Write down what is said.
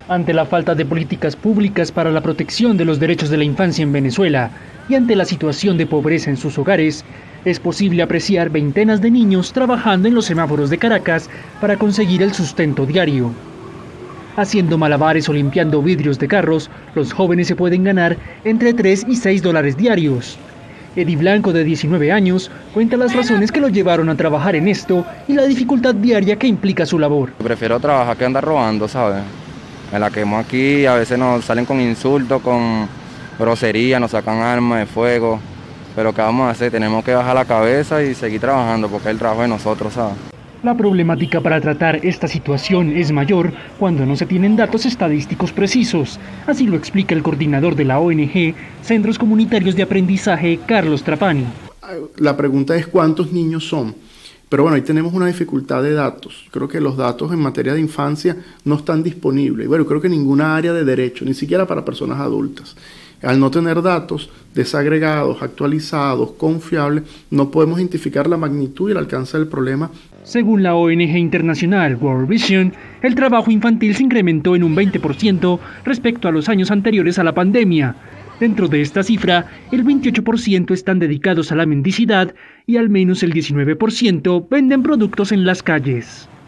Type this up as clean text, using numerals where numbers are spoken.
Ante la falta de políticas públicas para la protección de los derechos de la infancia en Venezuela y ante la situación de pobreza en sus hogares, es posible apreciar veintenas de niños trabajando en los semáforos de Caracas para conseguir el sustento diario. Haciendo malabares o limpiando vidrios de carros, los jóvenes se pueden ganar entre 3 y 6 dólares diarios. Eddie Blanco, de 19 años, cuenta las razones que lo llevaron a trabajar en esto y la dificultad diaria que implica su labor. Prefiero trabajar que andar robando, ¿sabes? Me la quemo aquí, a veces nos salen con insultos, con grosería, nos sacan armas de fuego. Pero ¿qué vamos a hacer? Tenemos que bajar la cabeza y seguir trabajando porque es el trabajo de nosotros, ¿sabes? La problemática para tratar esta situación es mayor cuando no se tienen datos estadísticos precisos. Así lo explica el coordinador de la ONG Centros Comunitarios de Aprendizaje, Carlos Trapani. La pregunta es ¿cuántos niños son? Pero bueno, ahí tenemos una dificultad de datos. Creo que los datos en materia de infancia no están disponibles. Bueno, creo que ninguna área de derecho, ni siquiera para personas adultas. Al no tener datos desagregados, actualizados, confiables, no podemos identificar la magnitud y el alcance del problema. Según la ONG internacional World Vision, el trabajo infantil se incrementó en un 20% respecto a los años anteriores a la pandemia. Dentro de esta cifra, el 28% están dedicados a la mendicidad y al menos el 19% venden productos en las calles.